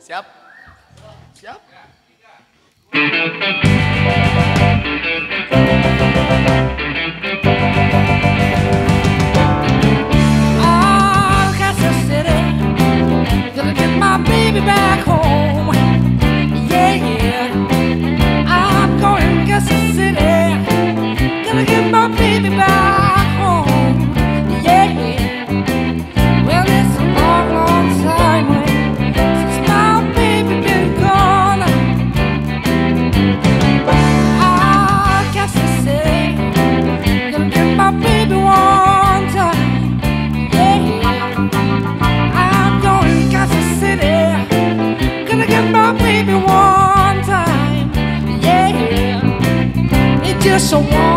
Siap? Siap? Oh, Kansas City, gonna get my baby back home. Yeah, yeah. I'm going to Kansas City, gonna get my baby back home. Yeah, yeah. Well, it's a long, long time since my baby been gone. Ah, Kansas City, gonna get my baby one time. Yeah, I'm going to Kansas City, gonna get my baby one time. Yeah, it's just a one.